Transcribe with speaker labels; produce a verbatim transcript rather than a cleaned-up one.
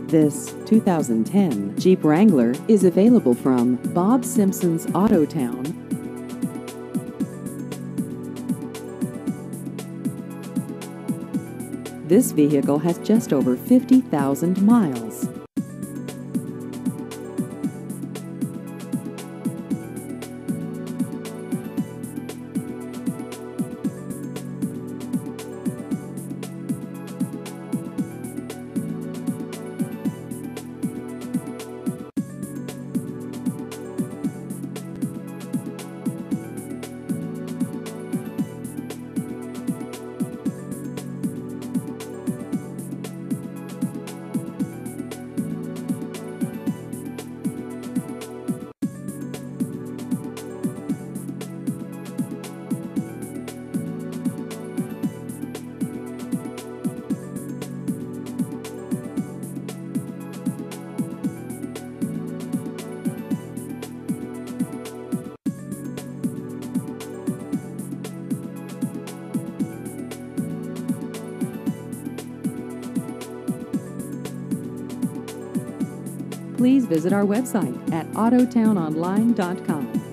Speaker 1: This two thousand ten Jeep Wrangler is available from Bob Simpson's Autotown. This vehicle has just over fifty thousand miles. Please visit our website at autotown online dot com.